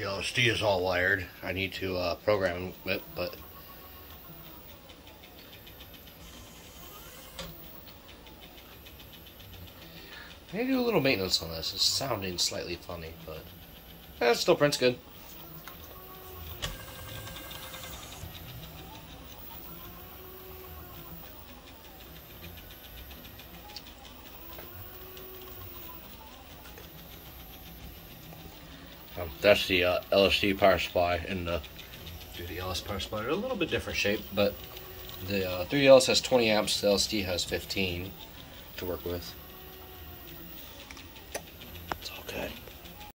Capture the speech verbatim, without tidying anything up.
The L S D is all wired. I need to uh, program it, but I need to do a little maintenance on this. It's sounding slightly funny, but eh, it still prints good. Um, that's the uh, L S D power supply and the three D L S power supply. They're a little bit different shape, but the uh, three D L S has twenty amps, the L S D has fifteen to work with. It's all good.